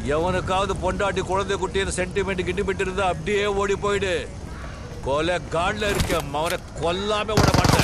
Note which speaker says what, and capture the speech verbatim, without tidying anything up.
Speaker 1: எவனுக்காவது பொண்டாட்டி குழந்தை குட்டின்னு சென்டிமெண்ட் கிண்டிமெண்ட் இருந்தா அப்படியே ஓடி போயிடு. கொலை காண்ல இருக்க அவனை கொல்லாம விட மாட்டேன்.